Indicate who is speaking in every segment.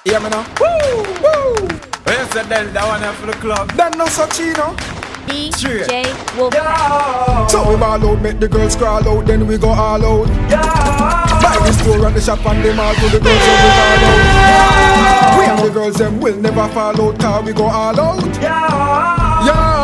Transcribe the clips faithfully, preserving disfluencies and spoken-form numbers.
Speaker 1: Yeah, me now. Woo! Woo! Where's the Del that one for the club? Then no such, you know.
Speaker 2: D J Wolf.
Speaker 1: So we ball out, make the girls crawl out, then we go all out. Yeah. Buy the store and the shop and them all to the girls and we all out. Yeah. We and the girls them will never fall out, cause we go all out. Yeah.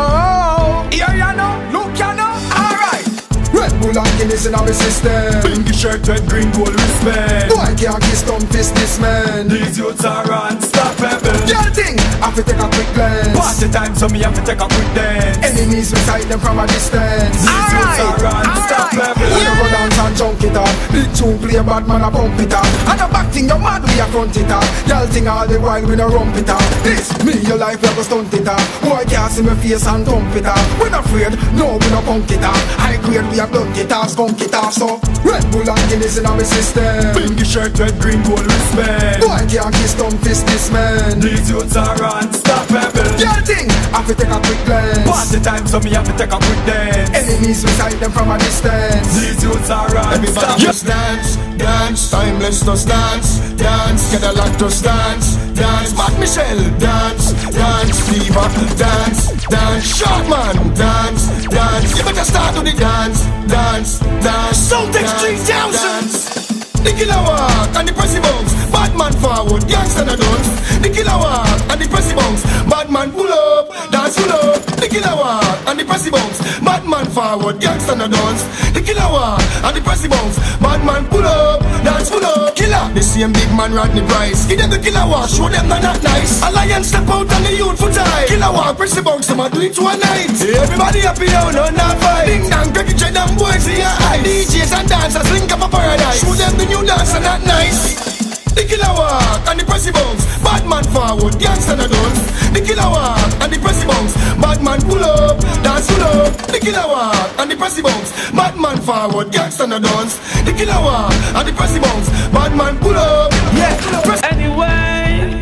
Speaker 1: Yeah. Yeah, you know. Look, you know. Alright. Red Bull and Guinness in our system.
Speaker 3: Pinky shirt, red, green, gold wristband.
Speaker 1: Boy can't kiss thumb fist this man.
Speaker 3: These youths are unstoppable.
Speaker 1: Girl thing, I have to take a quick glance.
Speaker 3: Party time, so me have to take a quick dance.
Speaker 1: Enemies we sight them from a distance.
Speaker 3: These youths are unstoppable.
Speaker 1: We go dance and junk it up. Big tune play bad man a pump it up. And the back thing you mad we a front it up. Girl thing all the while we no rump it up. This me your life we go stunt it up. Boy can't see me face and thump it up. We not afraid, no we no punk it up. High grade we a blunt it up, skunk it up. So Red Bull and Guinness in our system.
Speaker 3: Pinky shirt, red, green, gold wristband.
Speaker 1: Boy can't kiss thumb fist this man.
Speaker 3: These youths are unstoppable.
Speaker 1: Girl thing, I have to take a quick glance.
Speaker 3: Party time, so me have to take a quick dance.
Speaker 1: Enemies we sight them from a distance.
Speaker 3: These youths are
Speaker 4: Everybody
Speaker 3: unstoppable.
Speaker 4: just dance, dance, timeless just dance, dance, get a lot just dance, dance, Matt Michelle, dance, dance, Fever, dance, dance, Short Man, dance, dance, you better start to the dance, dance, dance,
Speaker 3: Celtic three thousand.
Speaker 4: The killer walk and the pressy bounce, bad man forward, gangster na dance. The killer walk and the pressy bounce, bad man pull up, dance pull up. The killer walk and the pressy bounce, bad man forward, gangster na dance. The killer walk and the pressy bounce, bad man pull up, dance pull up. Killer, the same big man Rodney Price. Give them the killer walk, show them they're not nice. Alliance step out and the youth for time. Killer walk, pressy bounce, them a do it to a night. Everybody happy now, no not fight. Ding dong, Greggy J, them boys in your eyes. D Js and dancers link up a paradise. Show them the new dance and that nice. The killer walk and the pressy bounce, bad man forward, gangster na dance. The killer walk and the pressy bounce, bad man pull up, dance pull up. The killer walk and the pressy bounce, bad man forward, gangster na dance. The killer walk and the pressy bounce, bad man pull up. Yeah. Press
Speaker 3: Anyway,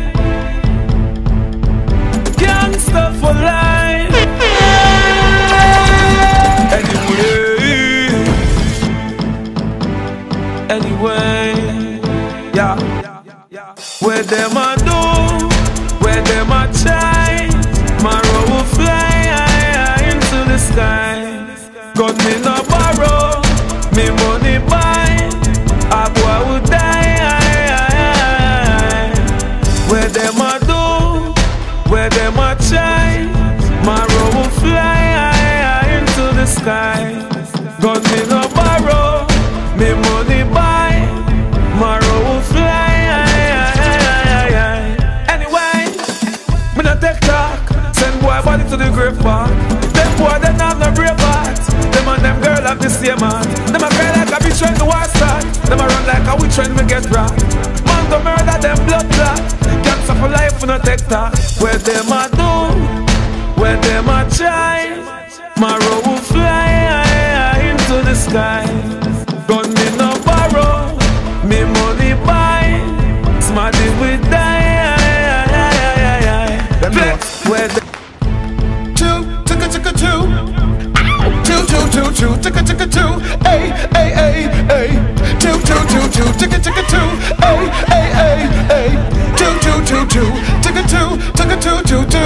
Speaker 3: gangster for life. Anyway, anyway, yeah. Where them a do, where them a try, my road will fly high, high into the sky. Got me no borrow, me money buy, a boy will die. Where them a do, where them a try, my road will fly high, high into the sky. Got me no borrow, me money buy, my road will fly. Take talk, send boy body to the grave park. Them boy them have no brave heart. Them and them girl have the same heart. Them a cry like a bitch when the war start. Them a run like a witch when we get robbed. Man go murder them blood clot. Cancer for life we no take talk. Where them a do, where them a try, my road will fly high, high into the sky. Gun me no borrow, me money buy, smarty we die. Where the
Speaker 4: two, ticka ticka two, two two two two, ticka ticka two, ay ay ay ay, two two two two, ticka ticka two, ay ay ay ay, two two two two, ticka two, ticka two two two.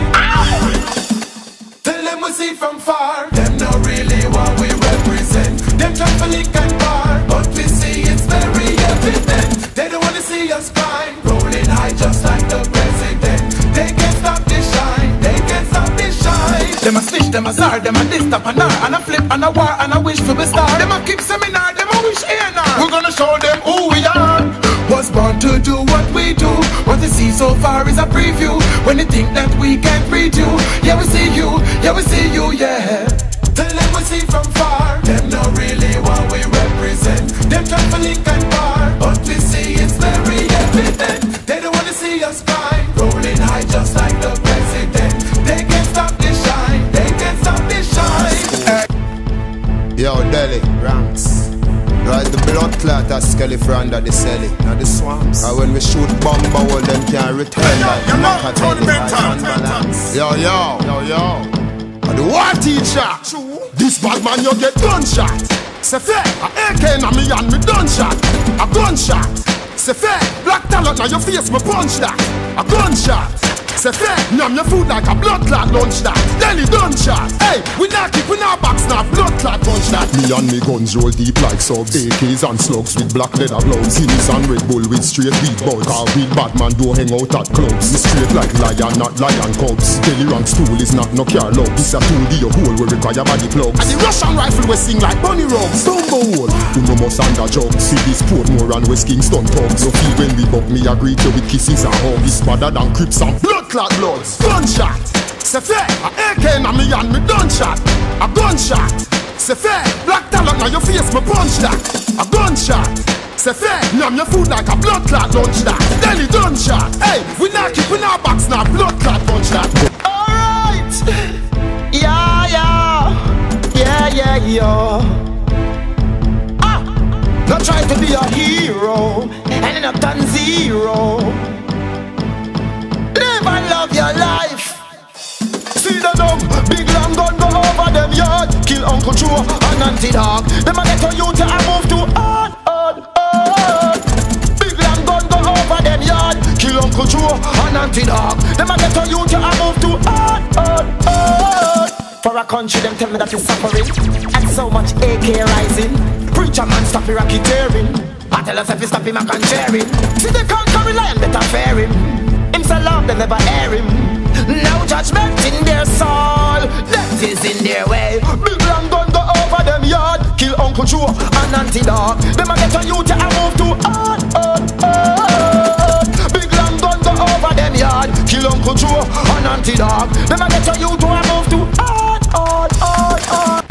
Speaker 4: Tell them we see from far, them know really what we represent. Them try to lick and bar, but we see it's very evident. They don't wanna see us climb, rolling high just like the president. They can't stop this shine, they can't stop this shine.
Speaker 1: Them a snitch, them a czar, them a this, tap and nar, and a flip and a war and a wish for the star. Them a keep seminar, them a wish A and R. We're gonna show them who we are. Was born to do what we do. What they see so far is a preview. When they think that we can't read you, yeah we see you, yeah we see you, yeah.
Speaker 4: Tell them we see from far, them know really what we represent. Them try to link and bar, but we see it's very evident. They don't wanna see us climb, rolling high just like the president. They can't stop this shine, they can't stop this shine.
Speaker 5: Yo, Delhi, Ranks. Right, the blood clot a skelly for under the celly. Now the swamps. And when we shoot bomb, all them can return like the Machiavelli. Yo, yo, yo, yo. And the war teacher. This bad man, you get gunshot. Say fair, a A K na me and me gunshot. A gunshot. Say fair, black talent.
Speaker 4: talent now your face, me punch that. A gunshot. Say fair, numb your food like a blood clot lunch that. Delhi done shot. Hey, we not keep in our backs now blood clot punch that.
Speaker 6: Me and me guns roll deep like subs. A Ks and slugs with black leather gloves. Guinness and Red Bull with straight weed buds. Car weed bad man don't hang out at clubs. Me straight like lion, not lion cubs. Delhi rank stool is not no car love. This a tool the hole we require body plugs.
Speaker 4: And the Russian rifle we sing like bunny rogues.
Speaker 6: Bumbo hole, who no must under jug. See this Portmore and West Kingston thugs. So feel when we buck me agree to with kisses and hugs. It's better than Crips and
Speaker 4: blood clot bloods. Gunshot. Say fair, a A K na me and me done shot. A gunshot. Say fair, black talent now your face me punch that. A gunshot. Say fair, numb your food like a blood clot lunch that. Delhi done shot. Hey, we not keeping our backs now blood clot punch that. Alright. Yeah, yeah. Yeah, yeah, yeah. Ah. Not try to be a hero and not done zero. Live and love your life. See the dumb, big long gun go over them yard. Kill Uncle Joe and Auntie Dog. Them a get on you to a move to hard, hard, hard. Big long gun go over them yard. Kill Uncle Joe and Auntie Dog. Them a get on you to a move to hard, hard, hard. For a country them tell me that you're suffering and so much A K rising. Preacher man stop your racketeering. I tell us if you stop him I can share him. See the conquering lion better fear him. Him so love they never air him. No judgment in their soul, that is in their way. Big long gun go over them yard. Kill Uncle Joe and Auntie Dog. Them a get on you to a move to hard, hard, hard. Big long gun go over them yard. Kill Uncle Joe and Auntie Dog. Them a get on you to a move to hard, hard, hard, hard.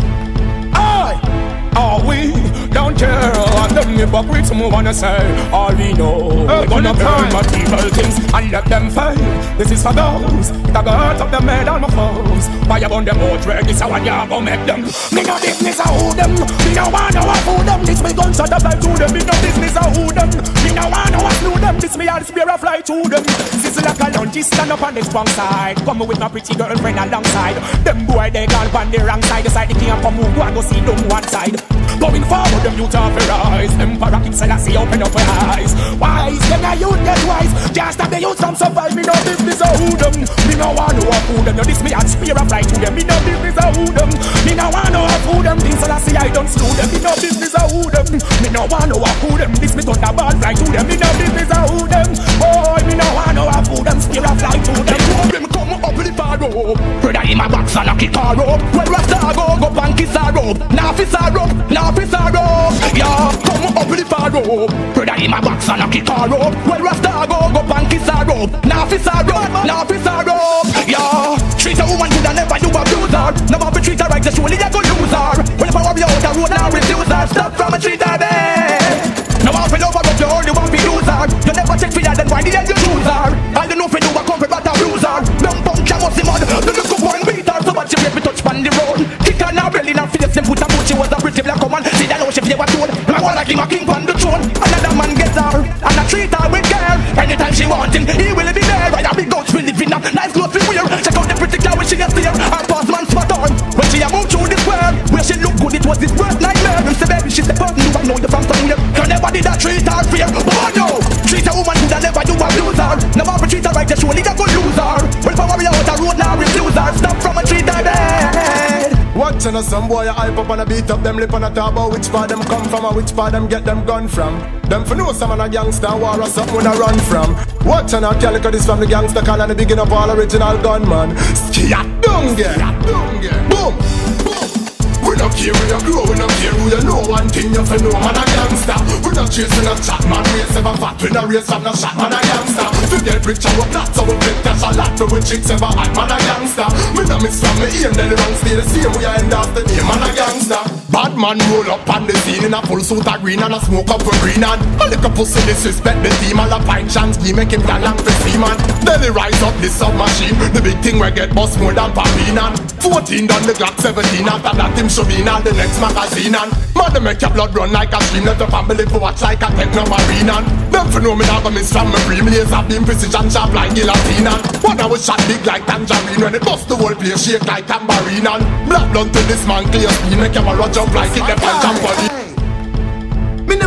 Speaker 4: Aye.
Speaker 3: Are we don't care what them hypocrites move wanna say. All we know, we're gonna burn material things and let them fail. This is for those that go hurt up the head on my foes. Why upon them out where this how you go make them. Me no business a who them. Me no wanna a fool them. This me gunshot a fly to them. Me no business a who them. Me no wanna a slew them. This me all spear a fly to them. Sizzle like a lunch, stand up on the strong side. Come with my pretty girlfriend alongside. Them boy they gone on the wrong side. The side they can't come move, go and go see them one side. Going forward, them youth have their eyes. Emperor King Selassie open up their eyes. Wise, them a youth get wise. Just stop the youth from survive. Me no business a who them. Me no want no a fool them. No this me and spear a fly to them. Me no business a who them. Me no want no a fool them. King Selassie I don't slew them. Me no business a who them. Me no want no a fool them. This me thunder ball fly to them. Me no business a who them. Boy, me no want no a fool them. Spear a fly to them. Them come up with the far rope. Brother in my box and a kick a rope. When Rasta go go and kiss a rope. Now fish a rope. Now fish a rope. Yeah, come up with the far rope. Brother in my box and a kick a rope. When Rasta go go and kiss a rope. Now fish a rope. Now fish a rope. Yeah, treat a woman good and never you abuse her. Never be treat her right, just surely you go lose her. When the power be out the road now refuse her. Stop from a treat her bad. Now I'll feel over up you only want to lose her. You never check for that then why the hell you lose her? All you know for do a come for batter bruiser. Dumb punk can must see mud. The look up one beat her so much you make me touch on the road. Kick her now belly now face them put a boot. She was a pretty black woman. See that now she feel what told. I wanna give a king on the throne. Another man gets her and I treat her with care. Anytime she want him, he will be there. I have big guns will live in her. Nice clothes we wear. Check out the pretty car when she gets there. Her past man spot on. When she a move through the square, where she look good, it was this worst nightmare. Him say baby, she's the person who I know you from somewhere. You never did that treat her fair. Oh no, treat a woman good and never do abuse her. Never be treat her right, just surely you go lose her. When power we out the road now refuse her. Stop from a treat her bad.
Speaker 4: Watching us some boy a hype up and a beat up them lip and a talk about which part them come from or which part them get them gun from. Them for know some man a gangster war or something when I run from. Watching a calico this from the gangster call and the bigging up all original gunman. Skia dunge, boom, boom. We don't care where you grow, we don't care who you know. One thing you for know, man a gangster. We not chasing a chat man, race ever fat. We not race from no shot, man a gangster. To get rich and work lots, so we flip cash a lot. For we chicks ever hot, man a gangster. Me no miss from me aim, then the wrong stay the same. We a end off the name, man a gangster. Bad man roll up on the scene in a full suit of green and a smoke up for green and a little pussy disrespect the team. All a pint chance, he make him plan long for see man. Then he rise up this submachine. The big thing where get bust more than Papina. Fourteen done the Glock seventeen. After that him show me now the next magazine and mother make your blood run like a stream. Let the family for watch like a techno marine and them for know me never miss from my free. Me have been precision sharp like guillotine and one I was shot big like tangerine. When it bust the whole place shake like tambourine and black blood to this man clear speed. Make him a run jump like it the punch and body. Me never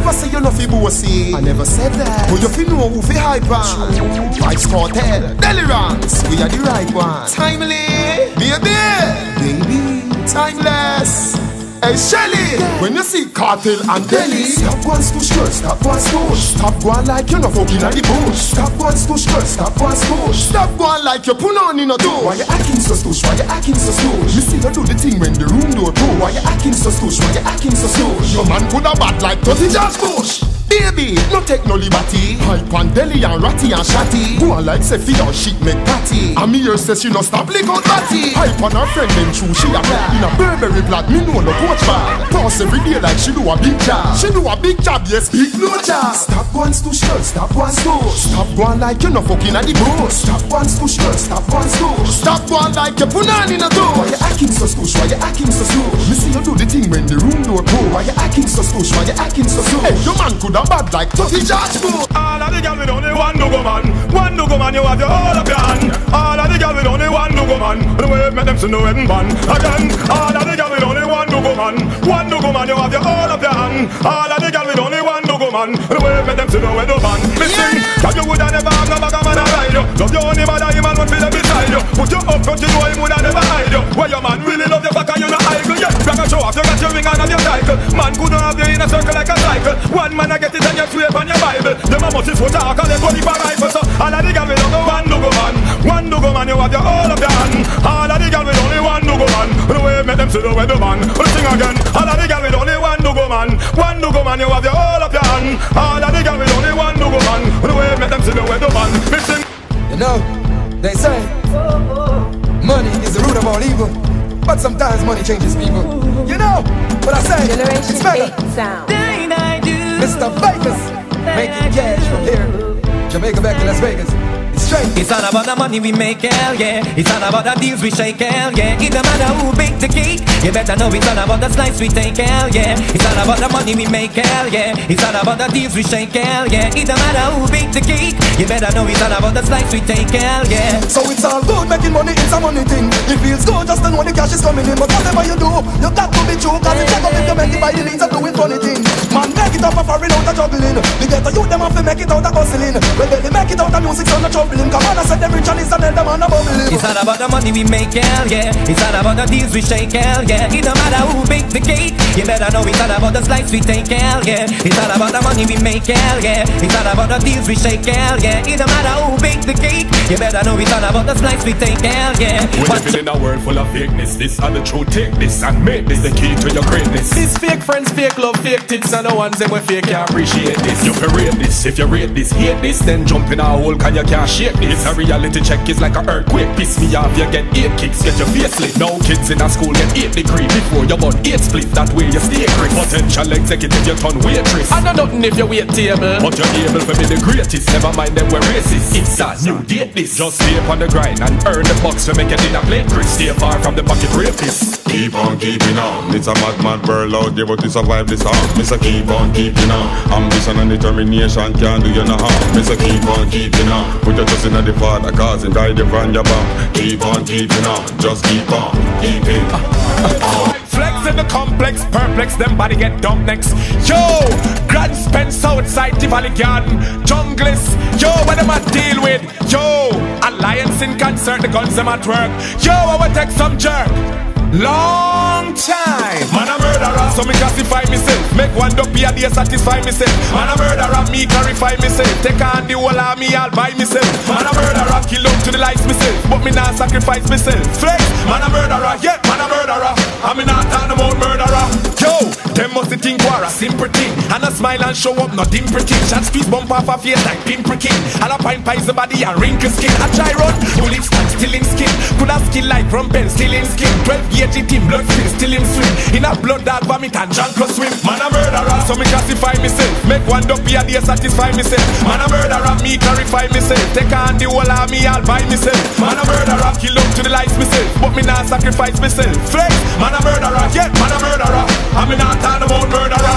Speaker 6: never say you no fi bossy. I never said that. But you fi know who fi hype on. Vybz Kartel, Delirance, we are the right one. Timely, baby, baby, timeless. Hey Shelly, when you see Kartel and Deli, stop going to skirt, stop going to stop going like you no fucking at the bush. Stop going to skirt, stop going to stop going like you put on in a door. Why you acting so stush? Why you acting so stush? Me see you do the thing when the room door go. Why you acting so stush? Why you acting so stush? Your man coulda bad like Totty George Bush. Baby, no take no liberty. Hype and Deli and Ratty and Shatty. Go on like say fi your shit make patty. And me here says she no stop lick out batty. Hype and her friend them true she a play. In a Burberry black me know no coach bag. Toss every day like she do a big job. She do a big job, yes, big no job. Stop going to shirt, stop going to stop going like you no fucking at the bush. Stop going to shirt, stop going to stop going like you put on in a door. Why you acting so stush? Why you acting so stush? Me see you do the thing when the room door go. Why you acting so stush? Why you acting so stush? Hey, your man coulda bad like Totty George Bush.
Speaker 3: All of the girls with only one do go man. One do go man, you have your all of your hand. All of the girls with only one do go man. The way make them see no head man. Again, all of the girls with only one do go man. One do go man, you have your all of your hand. All of the girls with only one do go man. The way make them see no head man. Listen, that you woulda never have no bag of man a ride you. Love you only mother, him and one feel beside you. Put you up front, you know him woulda never hide you. Where your man really love you back and you no idle. Yeah, you can show off, you got your ring and have your cycle. Man couldn't have you in a circle like a cycle. One man I get it and you sweep on your Bible. Them a must is what talk and they go the rifle. So all of the girls with only one do go man. One do go man, you have your all of your hand. All of the girls with only one do go man. The way make them see the way the man. Let's sing again. All of the girls with only one do go man. One do go man, you have your all of your hand. All of the girls with only one do go man. The way make them see the way the man. Listen.
Speaker 1: You know, they say money is the root of all evil, but sometimes money changes people. You know what I say?
Speaker 2: Generation
Speaker 1: it's better.
Speaker 2: eight sound.
Speaker 1: Mister Vegas, making cash from here, Jamaica back to Las Vegas. It's straight.
Speaker 7: It's all about the money we make, hell yeah. It's all about the deals we shake, hell yeah. It don't matter who bake the cake, you better know it's all about the slice we take, hell yeah. It's all about the money we make, hell yeah. It's all about the deals we shake, hell yeah. It don't matter who bake the cake, you better know it's all about the slice we take, hell yeah.
Speaker 1: So it's all good making money, it's a money thing. It feels good just to know the cash is coming in. But whatever you do, you got to be true. Cause it's check up if you make it by the means of doing funny things. Man, make it up for foreign out of juggling. The ghetto youth them have to make it out of hustling. Well, they make it out of music so not troubling. Come on, I said them rich and it's a them and a bubbling.
Speaker 7: It's all about the money we make, hell yeah. It's all about the deals we shake, hell yeah. It don't matter who bake the cake, you better know it's all about the slice we take, hell yeah. It's all about the money we make, hell yeah. It's all about the deals we shake, hell yeah. It don't matter who bake the cake, you better know it's all about the slice we take, hell yeah.
Speaker 3: We're living in a world full of fakeness. This are the truth, take this and make this the key to your greatness. These fake friends, fake love, fake tits, and the ones that we fake can't appreciate this. You can rate this, if you rate this, hate this, then jump in a hole cause you can't shake this. It's a reality check, is like an earthquake. Piss me off, you get eight kicks, get your face lit. Now kids in a school get eight degree. Before you bought eight split, that way you stay crisp. Potential executive, you turn waitress. I know nothing if you wait table, but you're able to be the greatest. Never mind them we're racist. It's a new date this. Just stay up on the grind and earn the bucks to make your dinner plate crisp. Stay far from the pocket rapist.
Speaker 8: Keep on keeping on. It's a mad mad world out there, but to survive this hard. Mister Keep on keeping on. Ambition and determination can't do you no harm. Mister Keep on keeping on. Put your trust in the Father, cause Him guide you from your back. Keep on keeping on. Just keep on keeping on.
Speaker 3: Flex in the complex, perplex, them body get dumb next. Yo, Grand Spence outside the Valley Garden. Junglist, yo, what them a deal with? Yo, Alliance in concert, the guns them at work. Yo, I will take some jerk. Long time. Man a murderer, so me classify myself. Make one dopey a day satisfy myself. Man a murderer, me clarify myself. Take on the whole army, I'll buy myself. Man a murderer, kill out to the lights myself. But me not sacrifice myself. Flex, man a murderer, yeah, man a murderer. I me not talking about murderer. Yo, them must think war a simple thing. And a smile and show up, not dimple king. Chance squeeze bump off a face like pimple king. And a pine pies the body and wrinkle skin. A try run, bullets stand still in skin. Could have skill like rumpel, still in skin. Twelve gauge team, blood still, still in swim. In a blood dog vomit and junk swim. Man a murderer, so me classify myself. Make one dopey a day satisfy myself. Man a murderer, me clarify myself. Take on the whole army, I'll buy myself. Man a murderer, kill up to the lights myself. But me not sacrifice myself. Flex, man a murderer, yeah, man a murderer. I me not talking about murderer.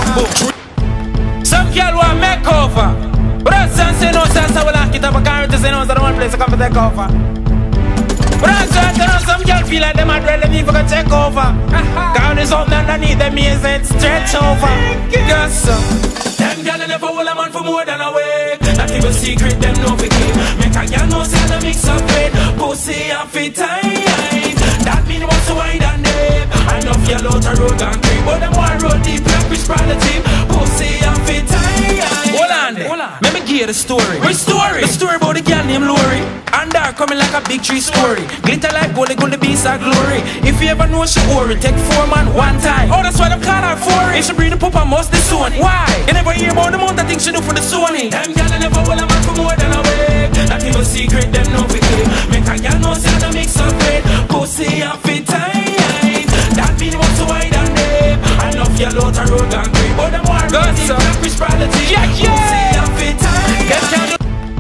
Speaker 7: Some girl want make over. But some say no sense, I will lock it up. I can't say no, so I don't want place to come for take over. But I say no, some girl feel like them are ready me for to take over. Cause there's something underneath them ears and stretch over. Yes, sir.
Speaker 3: Them gal never hold a man for more than a week. Not even secret, them know we keep. Make a gal know say the mix up it. Pussy and fit tight. That mean what's so wide and deep. I know if you're out a road and creep, but them one road deep like fish by the tip. Pussy and fit tight. Hold on there. Let me give you the story. Which story? The story about the girl named Lori. And dark coming like a big tree story. Glitter like gold, gold the beast of glory. If you ever know she worry, take four man one time. Oh, that's why them call her for it. If she breathe the poop, I must the Sony. Why? You never hear about the amount of things she do for the Sony. Them girl never hold a man for more than a week. Not even secret, them know we keep. Make a girl know say the mix up it. Pussy and fit tight. That mean what's so wide and deep. I love your lot of road and creep, but them one road deep like fish by the tip. Yeah, yeah. Pussy and fit tight.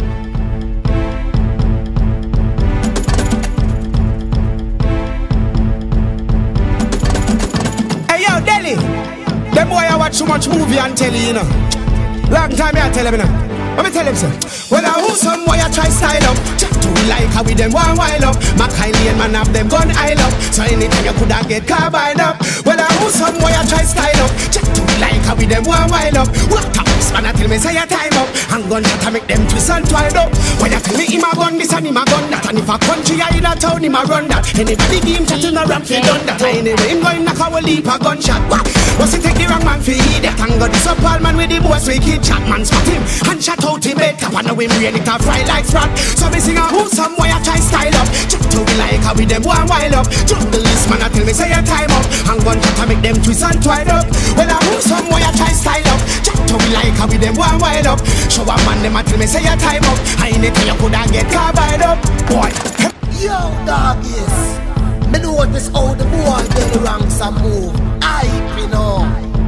Speaker 9: Delhi, them boy I watch too much movie and telly, you know. Long time I tell them, you know. Let me tell them, sir. Well, I who some boy I try style up. Chat to me like how we them one while up. My Kylie and man have them gun aisle up. So anytime you coulda get carbine up. Well, I who some boy I try style up. Chat to me like how we them one while up. What a man I tell me say your time up. And gun shot I make them twist and twine up. When you tell me him a gun this and him a gun that. And if a country I in a town him a run that. Anybody give him chat in a rap fi done that. Anyway him going knock our leap a gunshot. What? Must he take the wrong man fi idiot. And go this up all man with the boss we kid chat. Man spot him and shot out him head cap. And now him brain it a fry like sprat. So me sing a who some boy I try style up. Chat to me like how we them one while up. Jump the list man I tell me say your time up. And gunshot I make them twist and twine up. Well I who some boy I try style up. Chat to me like how we them one while up. Show a man them a tell me say your time up. I anything you coulda get carbide up. Boy.
Speaker 10: Yo dog yes. Me notice how the boy get the ranks and move. I you know.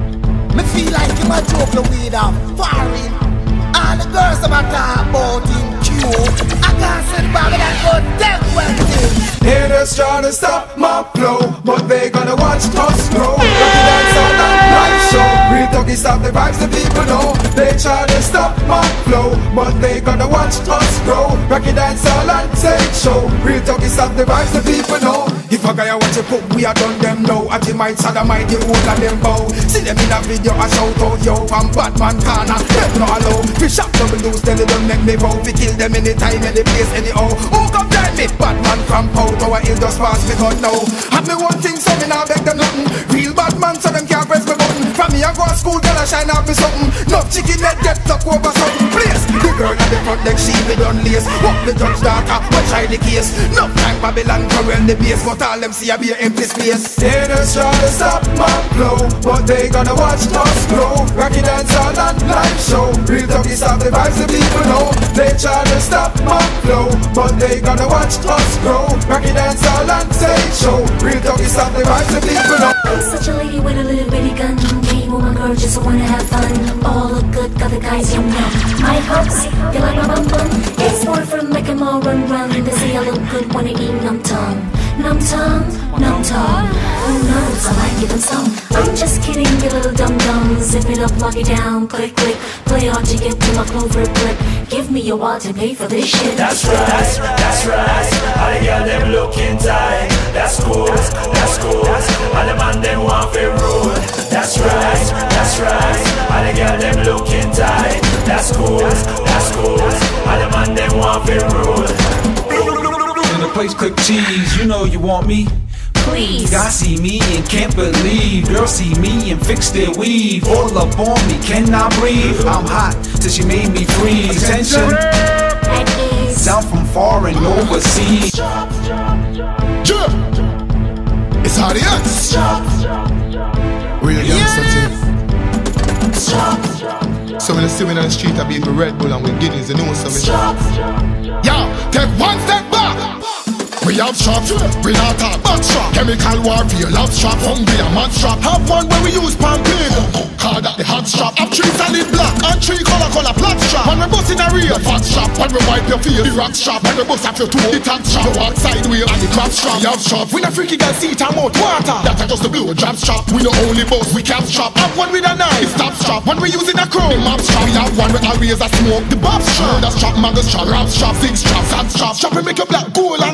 Speaker 10: Me feel like him a joke the weed up. Foreign. All the girls them a talk about him cute. I can't send back that good death wedding.
Speaker 1: Haters trying to stop my flow, but they gonna watch us grow. Rocky dance on that live show. Real talkie stop the vibes the people know. They try to stop my flow, but they gonna watch us grow. Rocky dance all and take show. Real talkie stop the vibes the people know. If a guy watch a put, we are done them now. At the might sad, I might the whole of them bow. See them in a video, I shout out yo. I'm Batman corner, them no allow. We shot double loose, then they don't make me vow. We kill them anytime, any place, anyhow. Who come tell me? Batman from Pow, our ill just pass me gun now. Have me one thing, so me now beg them nothing. Real Batman, so them can't press me button. From me I go to school, girl I shine out me something. No chicken head get stuck over something. Please, the girl at the front like she be done lace. Walk the judge daughter, but try the case. No time Babylon corral the base, but all them see I be an empty space. Haters try to stop my flow, but they gonna watch us grow. Rocky dance all and live show. Real talkie stop the vibes the people know. They try to stop my flow, but they gonna watch us grow. Rocky dance all and stage show. Real talkie stop the vibes the people know.
Speaker 11: I'm such a lady with a little bitty gun. Hey woman girl, just wanna have fun. All look good, got the guys young now. My house, you like my bum bum? It's more from make 'em all run run. They say I look good when I eat numb tongue. Numb tongue, numb tongue. Who knows, I might give them some. I'm just kidding, you little dum dum. Zip it up, lock it down, click click. Play hard to get to my clover clip. Give me your wallet to pay for this shit.
Speaker 12: That's right, that's right. All the girls them looking tight. That's cool, that's cool. All the man them want to rule. That's right, that's right. All the girls them looking tight. That's cool, that's cool. All the man them want to rule.
Speaker 3: In the place click cheese, you know you want me.
Speaker 11: Please.
Speaker 3: Guys see me and can't believe. Girls see me and fix their weave. All up on me, cannot breathe. I'm hot till she made me freeze. Attention. Sound from far and overseas.
Speaker 6: Yeah. It's how the ends. Real gangster thing. So when I see me on the street, I beat with Red Bull and with Guineas, you know something. Yo, take one step back. We have shop, we not talk back shop. Chemical warfare, love shop, hungry and mad shop. Have one where we use palm pig. Call that the hot strap. Have three solid black and three color color black strap. When we bust in a real fat shop, when we wipe your face, the rock strap. When we bust off your toe, the tack strap. The walk sideways and the crab strap. We have shop, we no freaky girl seat and mouth water. That's just the blow drop strap. We no only bust, we cap strap. Have one with a knife, stop strap. When we using a crow, the map strap. We have one with always a smoke, the bob strap. The strap, mother strap, rap strap, zig strap, sad strap. Strap we make your black gold and green.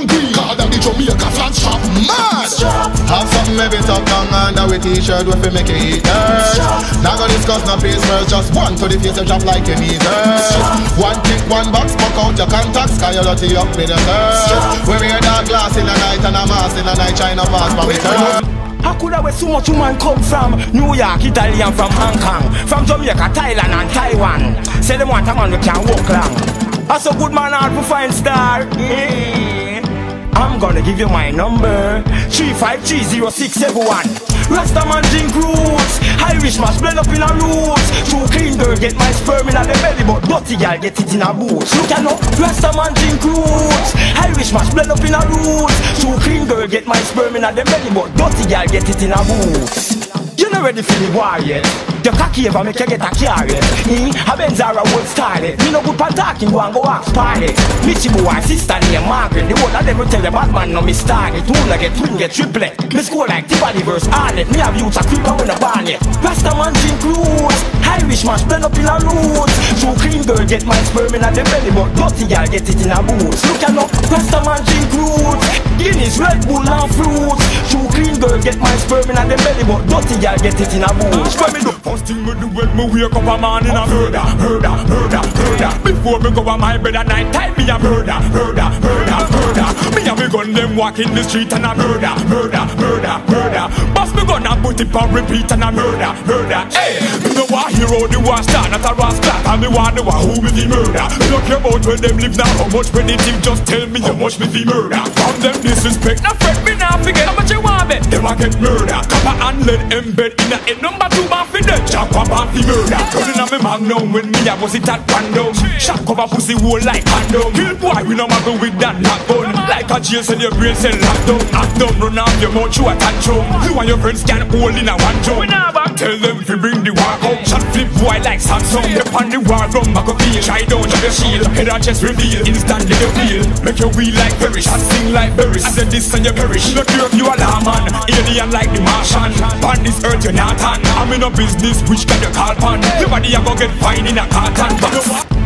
Speaker 6: harder the Jamaica flag strap. Mad.
Speaker 5: Have something maybe top down under with t-shirt with make it eat dirt. Not gonna discuss no face first, just one to the face and drop like you need dirt. One kick, one box, fuck out your contacts, cause you're dirty up with the dirt. We wear that glass in the night and a mask in the night, China pass for me turn.
Speaker 7: How could I where so much woman come from? New York, Italian, from Hong Kong, from Jamaica, Thailand and Taiwan. Say them want a man who can walk long. That's a good man hard to find star. Yeah. I'm gonna give you my number, three five three zero six seven one. Rastaman drink roots, Irish mash blend up in a roots. True clean girl get my sperm in a the belly, but dirty girl get it in a boots. Look at no, Rastaman drink roots, Irish mash blend up in a roots. True clean girl get my sperm in a the belly, but dirty girl get it in a boots. You not ready for the war yet? Your cocky ever make you get a carrot. Me, a Benzara old style it. Me no good for talking, go and go ask pilot. Mitchie boy, sister named Margaret. The whole of them will tell the bad man no me started. Two like get twin get triplet. Me score like Tiffany verse Arnett. Me have youths a creep when a barn yet. Rastaman drink roots, Irish mash blend up in a roots. True clean girl get my sperm in a the belly, but dirty girl get it in a boots. Look at no, Rastaman drink roots, Guinness, Red Bull and fruits. True clean girl get my sperm in a the belly, but dirty girl get it in a boots.
Speaker 3: First thing me do when me wake up a morning a murder, murder, murder, murder. Before me go on my bed at night time, me a murder, murder, murder, murder. Me a me gun them walk in the street and a murder, murder, murder, murder. Bust me gun and put it on repeat and a murder, murder. Hey, me no want hero, the war star, not a rascal. And me want the one who me the murder. Me don't care about where them live now, how much when they think, just tell me how much me the murder. From them disrespect, now fret me now forget how much you want me. Them a get murder, copper and lead embed in a head number two man for dead. Chop up and the murder. Running on me magnum when me a bust it at random. Shot cover pussy hole like condom. Kill boy we no muggle with that lock gun. Like a jail cell your brain cell locked down. Act down run off your mouth you a tantrum. You and your friends can hold in a one jump. Tell them to bring the war up. Shot flip boy like Samsung. Step on the war room I go feel. Try down to the shield. Head on chest reveal. Instantly you feel. Make your wheel like perish. Shot sing like berries. I said this and you perish. Look here you alarm man. Alien like the Martian. On this earth you're not on. I'm in a business which can you call pan. Your body a go get fine in a carton box.